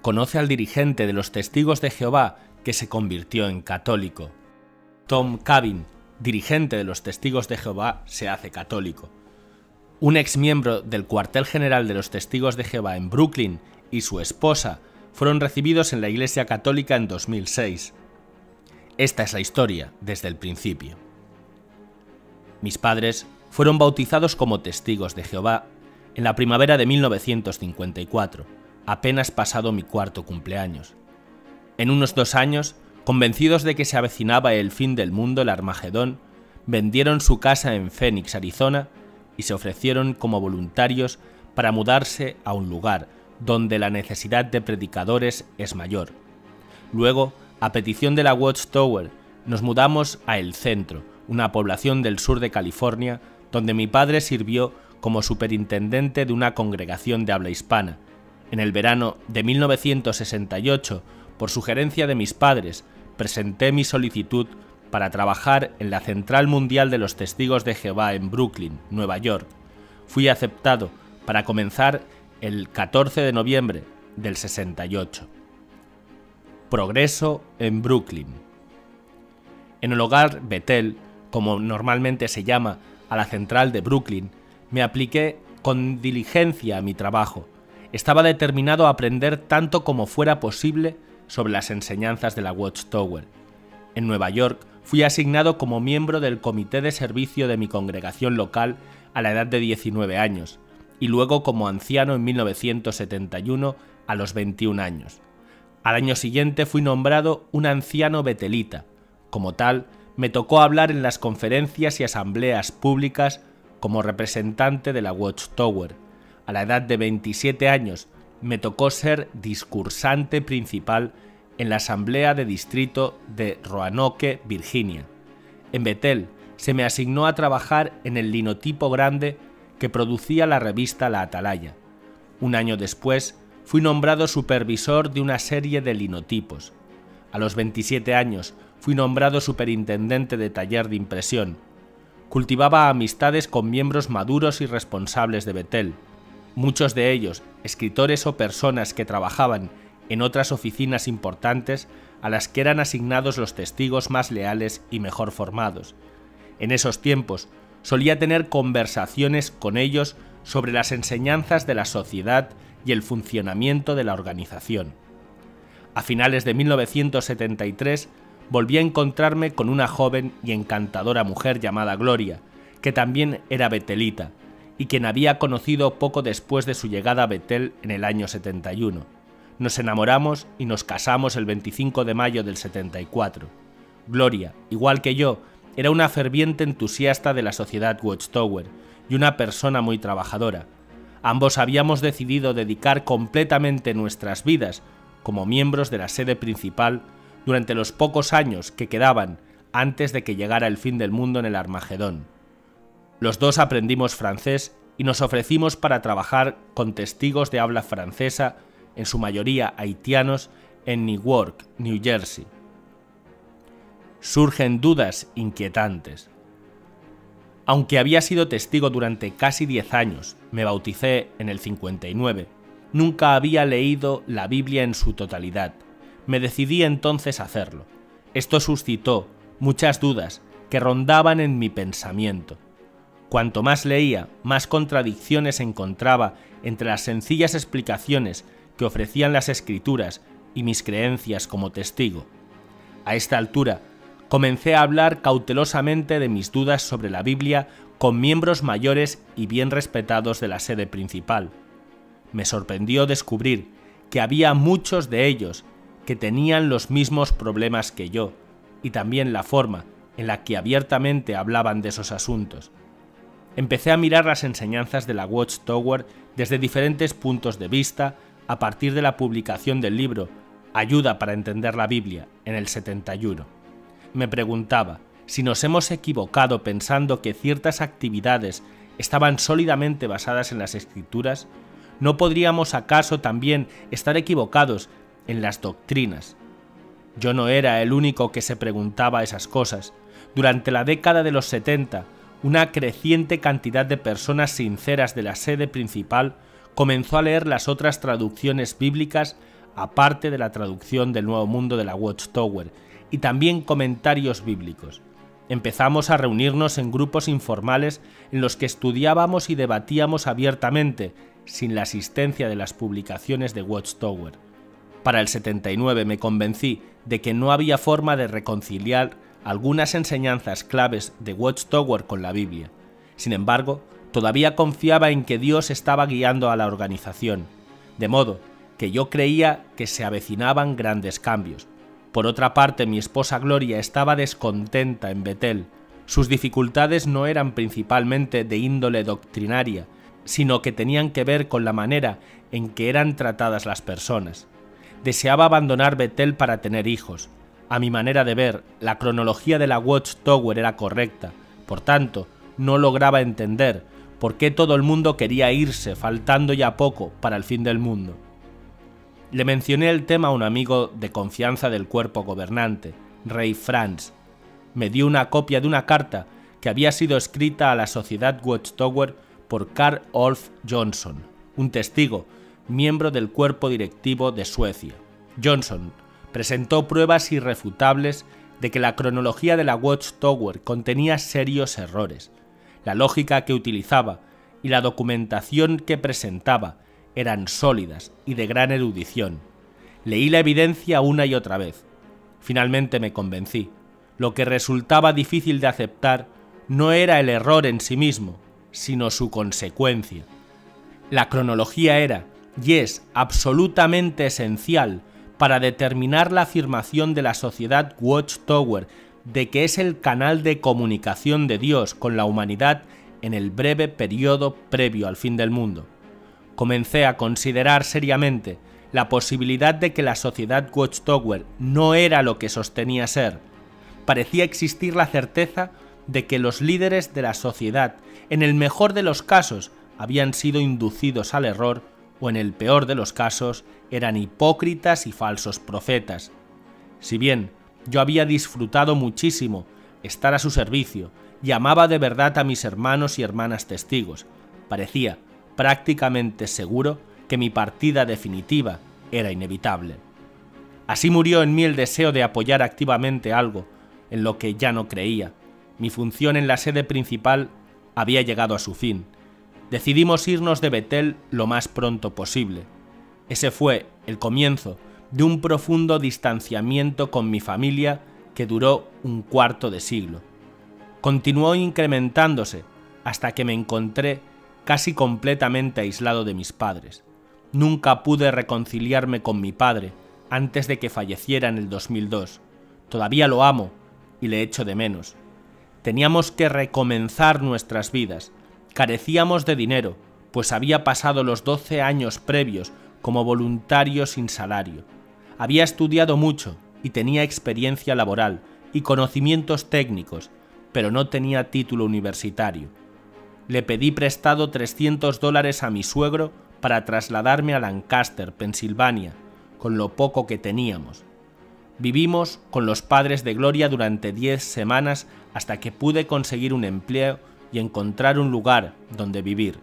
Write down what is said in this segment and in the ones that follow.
conoce al dirigente de los Testigos de Jehová que se convirtió en católico. Tom Cabin, dirigente de los Testigos de Jehová, se hace católico. Un exmiembro del cuartel general de los Testigos de Jehová en Brooklyn y su esposa fueron recibidos en la Iglesia Católica en 2006. Esta es la historia desde el principio. Mis padres fueron bautizados como Testigos de Jehová en la primavera de 1954, apenas pasado mi cuarto cumpleaños. En unos 2 años, convencidos de que se avecinaba el fin del mundo, el Armagedón, vendieron su casa en Phoenix, Arizona, y se ofrecieron como voluntarios para mudarse a un lugar donde la necesidad de predicadores es mayor. Luego, a petición de la Watchtower, nos mudamos a El Centro, una población del sur de California, donde mi padre sirvió como superintendente de una congregación de habla hispana. En el verano de 1968, por sugerencia de mis padres, presenté mi solicitud para trabajar en la Central Mundial de los Testigos de Jehová en Brooklyn, Nueva York. Fui aceptado para comenzar el 14 de noviembre del 68. Progreso en Brooklyn. En el hogar Bethel, como normalmente se llama a la central de Brooklyn, me apliqué con diligencia a mi trabajo. Estaba determinado a aprender tanto como fuera posible sobre las enseñanzas de la Watchtower. En Nueva York fui asignado como miembro del comité de servicio de mi congregación local a la edad de 19 años y luego como anciano en 1971 a los 21 años. Al año siguiente fui nombrado un anciano betelita. Como tal, me tocó hablar en las conferencias y asambleas públicas como representante de la Watchtower. A la edad de 27 años me tocó ser discursante principal en la Asamblea de Distrito de Roanoke, Virginia. En Bethel se me asignó a trabajar en el linotipo grande que producía la revista La Atalaya. Un año después fui nombrado supervisor de una serie de linotipos. A los 27 años fui nombrado superintendente de taller de impresión. Cultivaba amistades con miembros maduros y responsables de Bethel, muchos de ellos escritores o personas que trabajaban en otras oficinas importantes a las que eran asignados los testigos más leales y mejor formados. En esos tiempos solía tener conversaciones con ellos sobre las enseñanzas de la sociedad y el funcionamiento de la organización. A finales de 1973 volví a encontrarme con una joven y encantadora mujer llamada Gloria, que también era betelita, y quien había conocido poco después de su llegada a Bethel en el año 71. Nos enamoramos y nos casamos el 25 de mayo del 74. Gloria, igual que yo, era una ferviente entusiasta de la sociedad Watchtower y una persona muy trabajadora. Ambos habíamos decidido dedicar completamente nuestras vidas como miembros de la sede principal durante los pocos años que quedaban antes de que llegara el fin del mundo en el Armagedón. Los dos aprendimos francés y nos ofrecimos para trabajar con testigos de habla francesa, en su mayoría haitianos, en Newark, New Jersey. Surgen dudas inquietantes. Aunque había sido testigo durante casi 10 años, me bauticé en el 59, nunca había leído la Biblia en su totalidad. Me decidí entonces a hacerlo. Esto suscitó muchas dudas que rondaban en mi pensamiento. Cuanto más leía, más contradicciones encontraba entre las sencillas explicaciones que ofrecían las Escrituras y mis creencias como testigo. A esta altura, comencé a hablar cautelosamente de mis dudas sobre la Biblia con miembros mayores y bien respetados de la sede principal. Me sorprendió descubrir que había muchos de ellos que tenían los mismos problemas que yo, y también la forma en la que abiertamente hablaban de esos asuntos. Empecé a mirar las enseñanzas de la Watchtower desde diferentes puntos de vista a partir de la publicación del libro Ayuda para entender la Biblia en el 71. Me preguntaba si nos hemos equivocado pensando que ciertas actividades estaban sólidamente basadas en las Escrituras. ¿No podríamos acaso también estar equivocados en las doctrinas? Yo no era el único que se preguntaba esas cosas. Durante la década de los 70, una creciente cantidad de personas sinceras de la sede principal comenzó a leer las otras traducciones bíblicas aparte de la traducción del Nuevo Mundo de la Watchtower, y también comentarios bíblicos. Empezamos a reunirnos en grupos informales en los que estudiábamos y debatíamos abiertamente, sin la asistencia de las publicaciones de Watchtower. Para el 79 me convencí de que no había forma de reconciliar algunas enseñanzas claves de Watchtower con la Biblia. Sin embargo, todavía confiaba en que Dios estaba guiando a la organización, de modo que yo creía que se avecinaban grandes cambios. Por otra parte, mi esposa Gloria estaba descontenta en Bethel. Sus dificultades no eran principalmente de índole doctrinaria, sino que tenían que ver con la manera en que eran tratadas las personas. Deseaba abandonar Bethel para tener hijos. A mi manera de ver, la cronología de la Watchtower era correcta, por tanto, no lograba entender por qué todo el mundo quería irse faltando ya poco para el fin del mundo. Le mencioné el tema a un amigo de confianza del cuerpo gobernante, Rey Franz. Me dio una copia de una carta que había sido escrita a la sociedad Watchtower por Carl Olf Johnson, un testigo, miembro del cuerpo directivo de Suecia. Johnson presentó pruebas irrefutables de que la cronología de la Watchtower contenía serios errores. La lógica que utilizaba y la documentación que presentaba eran sólidas y de gran erudición. Leí la evidencia una y otra vez. Finalmente me convencí. Lo que resultaba difícil de aceptar no era el error en sí mismo, sino su consecuencia. La cronología era, y es, absolutamente esencial para determinar la afirmación de la sociedad Watchtower de que es el canal de comunicación de Dios con la humanidad en el breve periodo previo al fin del mundo. Comencé a considerar seriamente la posibilidad de que la sociedad Watchtower no era lo que sostenía ser. Parecía existir la certeza de que los líderes de la sociedad, en el mejor de los casos, habían sido inducidos al error o en el peor de los casos eran hipócritas y falsos profetas. Si bien yo había disfrutado muchísimo estar a su servicio y amaba de verdad a mis hermanos y hermanas testigos, parecía prácticamente seguro que mi partida definitiva era inevitable. Así murió en mí el deseo de apoyar activamente algo en lo que ya no creía. Mi función en la sede principal había llegado a su fin. Decidimos irnos de Bethel lo más pronto posible. Ese fue el comienzo de un profundo distanciamiento con mi familia que duró un cuarto de siglo. Continuó incrementándose hasta que me encontré casi completamente aislado de mis padres. Nunca pude reconciliarme con mi padre antes de que falleciera en el 2002. Todavía lo amo y le echo de menos. Teníamos que recomenzar nuestras vidas. Carecíamos de dinero, pues había pasado los 12 años previos como voluntario sin salario. Había estudiado mucho y tenía experiencia laboral y conocimientos técnicos, pero no tenía título universitario. Le pedí prestado $300 a mi suegro para trasladarme a Lancaster, Pensilvania, con lo poco que teníamos. Vivimos con los padres de Gloria durante 10 semanas hasta que pude conseguir un empleo y encontrar un lugar donde vivir.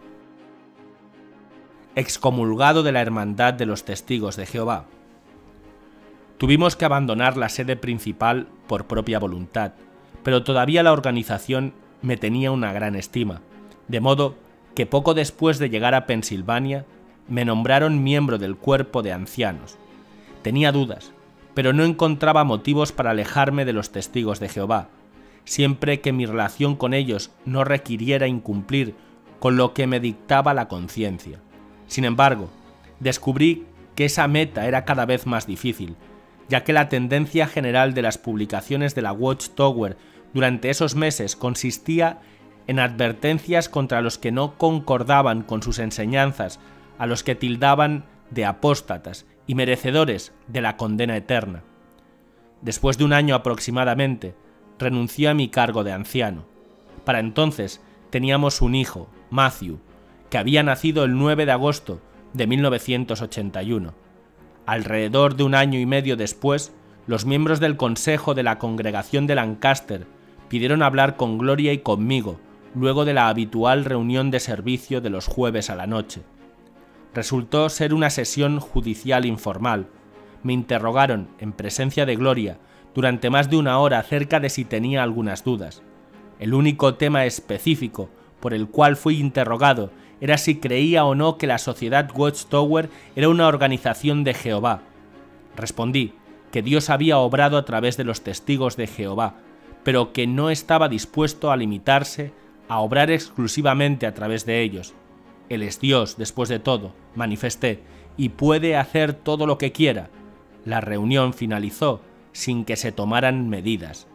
Excomulgado de la Hermandad de los Testigos de Jehová. Tuvimos que abandonar la sede principal por propia voluntad, pero todavía la organización me tenía una gran estima, de modo que poco después de llegar a Pensilvania me nombraron miembro del cuerpo de ancianos. Tenía dudas, pero no encontraba motivos para alejarme de los Testigos de Jehová, siempre que mi relación con ellos no requiriera incumplir con lo que me dictaba la conciencia. Sin embargo, descubrí que esa meta era cada vez más difícil, ya que la tendencia general de las publicaciones de la Watchtower durante esos meses consistía en advertencias contra los que no concordaban con sus enseñanzas, a los que tildaban de apóstatas y merecedores de la condena eterna. Después de un año aproximadamente, renuncié a mi cargo de anciano. Para entonces teníamos un hijo, Matthew, que había nacido el 9 de agosto de 1981. Alrededor de un año y medio después, los miembros del Consejo de la Congregación de Lancaster pidieron hablar con Gloria y conmigo, luego de la habitual reunión de servicio de los jueves a la noche. Resultó ser una sesión judicial informal, me interrogaron en presencia de Gloria durante más de una hora acerca de si tenía algunas dudas. El único tema específico por el cual fui interrogado era si creía o no que la Sociedad Watchtower era una organización de Jehová. Respondí que Dios había obrado a través de los testigos de Jehová, pero que no estaba dispuesto a limitarse a obrar exclusivamente a través de ellos. Él es Dios, después de todo, manifesté, y puede hacer todo lo que quiera. La reunión finalizó sin que se tomaran medidas.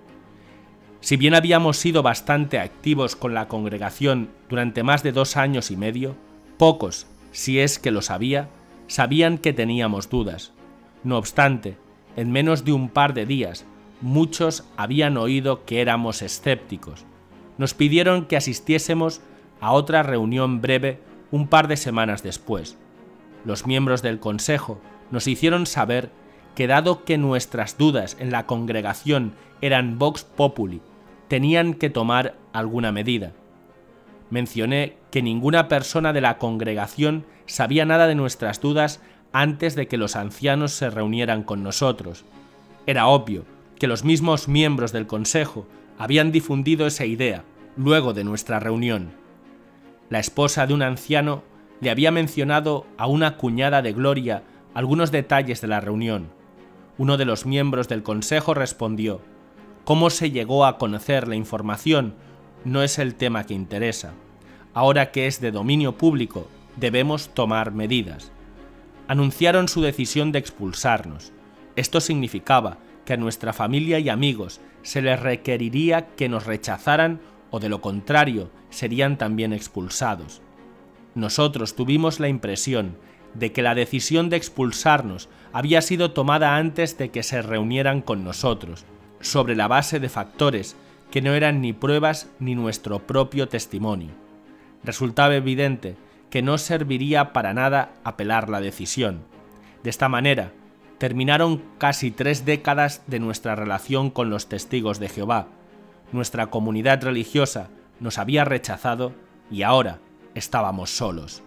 Si bien habíamos sido bastante activos con la congregación durante más de 2 años y medio, pocos, si es que lo sabían que teníamos dudas. No obstante, en menos de un par de días, muchos habían oído que éramos escépticos. Nos pidieron que asistiésemos a otra reunión breve un par de semanas después. Los miembros del consejo nos hicieron saber que dado que nuestras dudas en la congregación eran vox populi, tenían que tomar alguna medida. Mencioné que ninguna persona de la congregación sabía nada de nuestras dudas antes de que los ancianos se reunieran con nosotros. Era obvio que los mismos miembros del consejo habían difundido esa idea luego de nuestra reunión. La esposa de un anciano le había mencionado a una cuñada de Gloria algunos detalles de la reunión. Uno de los miembros del consejo respondió: «¿Cómo se llegó a conocer la información? No es el tema que interesa. Ahora que es de dominio público, debemos tomar medidas». Anunciaron su decisión de expulsarnos. Esto significaba que a nuestra familia y amigos se les requeriría que nos rechazaran o de lo contrario serían también expulsados. Nosotros tuvimos la impresión de que la decisión de expulsarnos había sido tomada antes de que se reunieran con nosotros, sobre la base de factores que no eran ni pruebas ni nuestro propio testimonio. Resultaba evidente que no serviría para nada apelar la decisión. De esta manera, terminaron casi 3 décadas de nuestra relación con los testigos de Jehová. Nuestra comunidad religiosa nos había rechazado y ahora estábamos solos.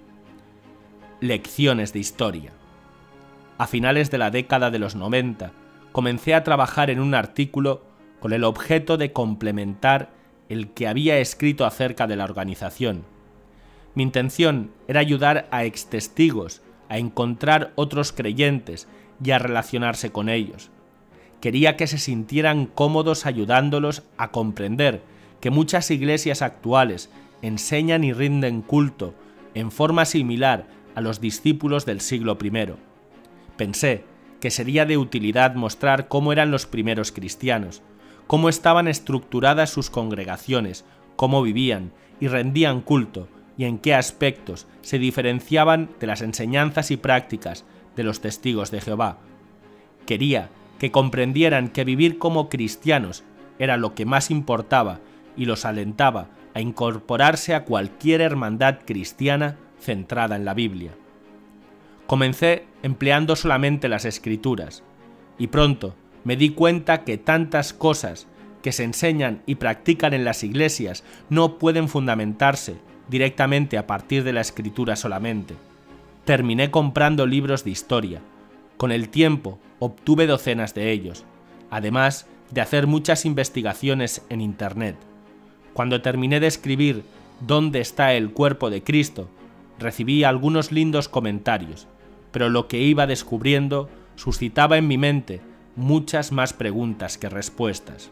Lecciones de historia. A finales de la década de los 90, comencé a trabajar en un artículo con el objeto de complementar el que había escrito acerca de la organización. Mi intención era ayudar a extestigos a encontrar otros creyentes y a relacionarse con ellos. Quería que se sintieran cómodos ayudándolos a comprender que muchas iglesias actuales enseñan y rinden culto en forma similar a los discípulos del siglo I. Pensé que sería de utilidad mostrar cómo eran los primeros cristianos, cómo estaban estructuradas sus congregaciones, cómo vivían y rendían culto, y en qué aspectos se diferenciaban de las enseñanzas y prácticas de los testigos de Jehová. Quería que comprendieran que vivir como cristianos era lo que más importaba y los alentaba a incorporarse a cualquier hermandad cristiana centrada en la Biblia. Comencé empleando solamente las Escrituras, y pronto me di cuenta que tantas cosas que se enseñan y practican en las iglesias no pueden fundamentarse directamente a partir de la Escritura solamente. Terminé comprando libros de historia. Con el tiempo obtuve docenas de ellos, además de hacer muchas investigaciones en Internet. Cuando terminé de escribir ¿Dónde está el cuerpo de Cristo?, recibí algunos lindos comentarios, pero lo que iba descubriendo suscitaba en mi mente muchas más preguntas que respuestas.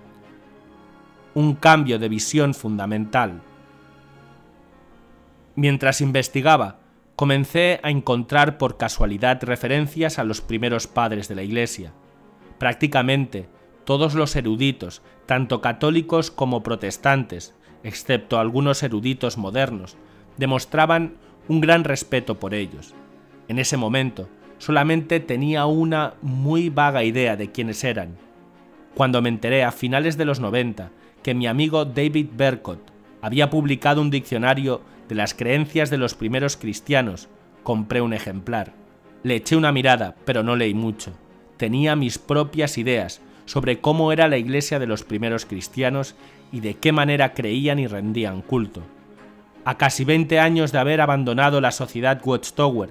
Un cambio de visión fundamental. Mientras investigaba, comencé a encontrar por casualidad referencias a los primeros padres de la Iglesia. Prácticamente todos los eruditos, tanto católicos como protestantes, excepto algunos eruditos modernos, demostraban un gran respeto por ellos. En ese momento, solamente tenía una muy vaga idea de quiénes eran. Cuando me enteré a finales de los 90 que mi amigo David Berkot había publicado un diccionario de las creencias de los primeros cristianos, compré un ejemplar. Le eché una mirada, pero no leí mucho. Tenía mis propias ideas sobre cómo era la iglesia de los primeros cristianos y de qué manera creían y rendían culto. A casi 20 años de haber abandonado la Sociedad Watchtower,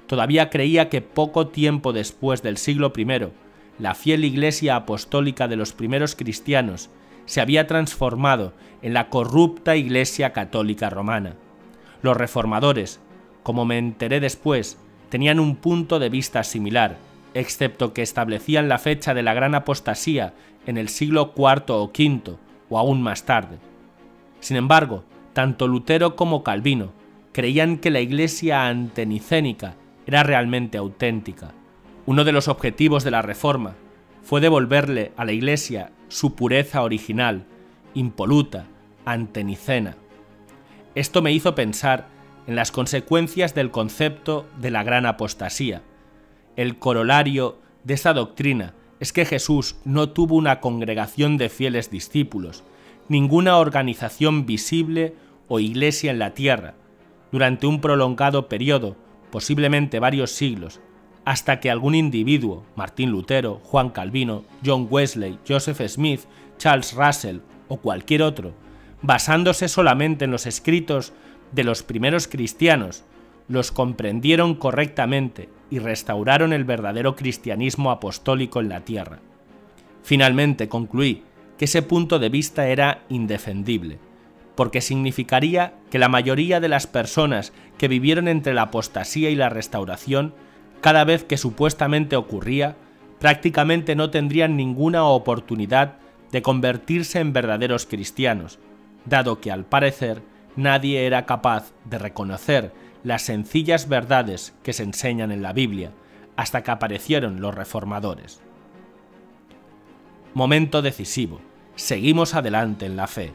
todavía creía que poco tiempo después del siglo I, la fiel Iglesia apostólica de los primeros cristianos se había transformado en la corrupta Iglesia católica romana. Los reformadores, como me enteré después, tenían un punto de vista similar, excepto que establecían la fecha de la gran apostasía en el siglo IV o V, o aún más tarde. Sin embargo, tanto Lutero como Calvino creían que la Iglesia antenicénica era realmente auténtica. Uno de los objetivos de la Reforma fue devolverle a la Iglesia su pureza original, impoluta, antenicena. Esto me hizo pensar en las consecuencias del concepto de la gran apostasía. El corolario de esta doctrina es que Jesús no tuvo una congregación de fieles discípulos, ninguna organización visible o iglesia en la tierra, durante un prolongado periodo, posiblemente varios siglos, hasta que algún individuo, Martín Lutero, Juan Calvino, John Wesley, Joseph Smith, Charles Russell o cualquier otro, basándose solamente en los escritos de los primeros cristianos, los comprendieron correctamente y restauraron el verdadero cristianismo apostólico en la tierra. Finalmente concluí que ese punto de vista era indefendible, porque significaría que la mayoría de las personas que vivieron entre la apostasía y la restauración, cada vez que supuestamente ocurría, prácticamente no tendrían ninguna oportunidad de convertirse en verdaderos cristianos, dado que al parecer nadie era capaz de reconocer las sencillas verdades que se enseñan en la Biblia, hasta que aparecieron los reformadores. Momento decisivo. Seguimos adelante en la fe.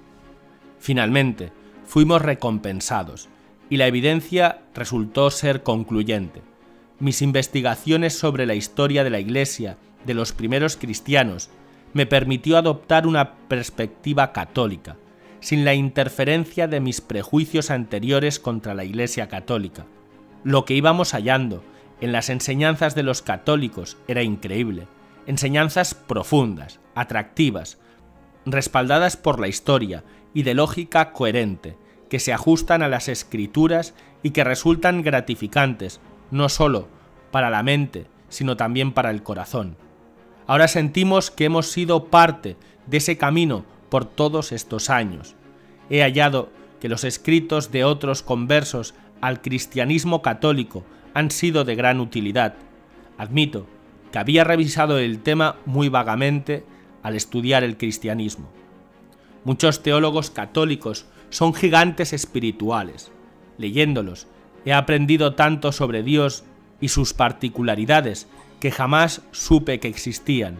Finalmente, fuimos recompensados, y la evidencia resultó ser concluyente. Mis investigaciones sobre la historia de la Iglesia de los primeros cristianos me permitió adoptar una perspectiva católica, sin la interferencia de mis prejuicios anteriores contra la Iglesia católica. Lo que íbamos hallando en las enseñanzas de los católicos era increíble, enseñanzas profundas, atractivas, respaldadas por la historia y de lógica coherente, que se ajustan a las Escrituras y que resultan gratificantes, no solo para la mente, sino también para el corazón. Ahora sentimos que hemos sido parte de ese camino por todos estos años. He hallado que los escritos de otros conversos al cristianismo católico han sido de gran utilidad. Admito que había revisado el tema muy vagamente al estudiar el cristianismo. Muchos teólogos católicos son gigantes espirituales. Leyéndolos, he aprendido tanto sobre Dios y sus particularidades que jamás supe que existían.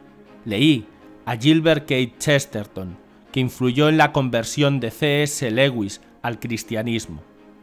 Leí a Gilbert K. Chesterton, que influyó en la conversión de C.S. Lewis al cristianismo.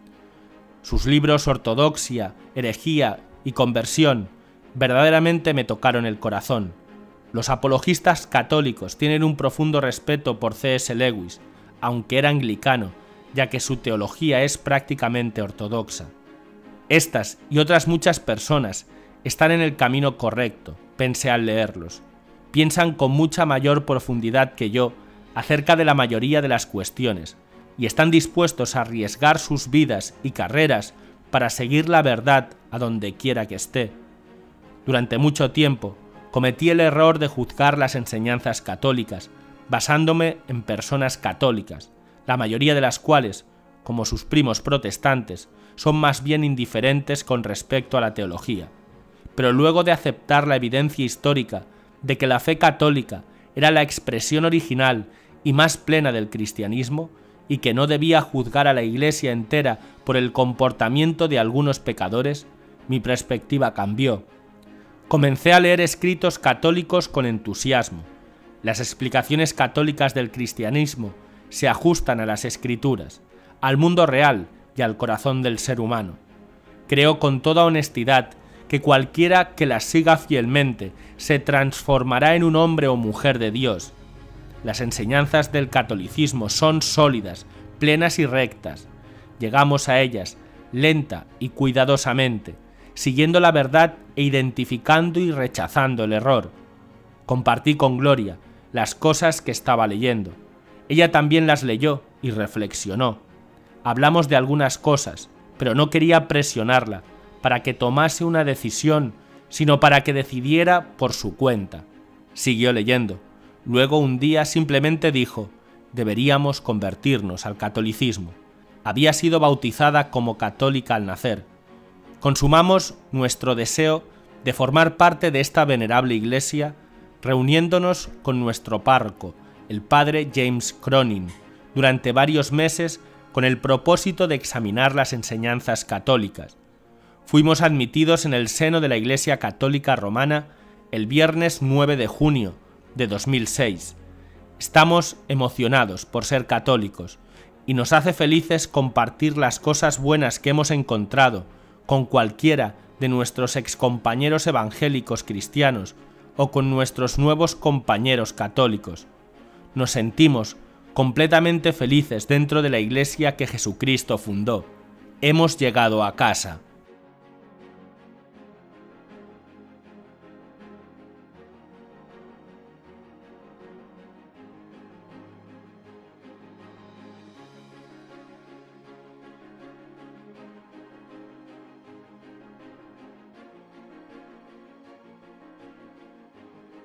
Sus libros Ortodoxia, Herejía y Conversión verdaderamente me tocaron el corazón. Los apologistas católicos tienen un profundo respeto por C.S. Lewis, aunque era anglicano, ya que su teología es prácticamente ortodoxa. Estas y otras muchas personas están en el camino correcto, pensé al leerlos. Piensan con mucha mayor profundidad que yo acerca de la mayoría de las cuestiones, y están dispuestos a arriesgar sus vidas y carreras para seguir la verdad a donde quiera que esté. Durante mucho tiempo, cometí el error de juzgar las enseñanzas católicas, basándome en personas católicas, la mayoría de las cuales, como sus primos protestantes, son más bien indiferentes con respecto a la teología. Pero luego de aceptar la evidencia histórica de que la fe católica era la expresión original y más plena del cristianismo, y que no debía juzgar a la Iglesia entera por el comportamiento de algunos pecadores, mi perspectiva cambió. Comencé a leer escritos católicos con entusiasmo. Las explicaciones católicas del cristianismo se ajustan a las Escrituras, al mundo real y al corazón del ser humano. Creo con toda honestidad que cualquiera que las siga fielmente se transformará en un hombre o mujer de Dios. Las enseñanzas del catolicismo son sólidas, plenas y rectas. Llegamos a ellas lenta y cuidadosamente, siguiendo la verdad e identificando y rechazando el error. Compartí con Gloria las cosas que estaba leyendo. Ella también las leyó y reflexionó. Hablamos de algunas cosas, pero no quería presionarla, para que tomase una decisión, sino para que decidiera por su cuenta. Siguió leyendo. Luego un día simplemente dijo: deberíamos convertirnos al catolicismo. Había sido bautizada como católica al nacer. Consumamos nuestro deseo de formar parte de esta venerable iglesia, reuniéndonos con nuestro párroco, el padre James Cronin, durante varios meses con el propósito de examinar las enseñanzas católicas. Fuimos admitidos en el seno de la Iglesia Católica Romana el viernes 9 de junio de 2006. Estamos emocionados por ser católicos y nos hace felices compartir las cosas buenas que hemos encontrado con cualquiera de nuestros excompañeros evangélicos cristianos o con nuestros nuevos compañeros católicos. Nos sentimos completamente felices dentro de la iglesia que Jesucristo fundó. Hemos llegado a casa.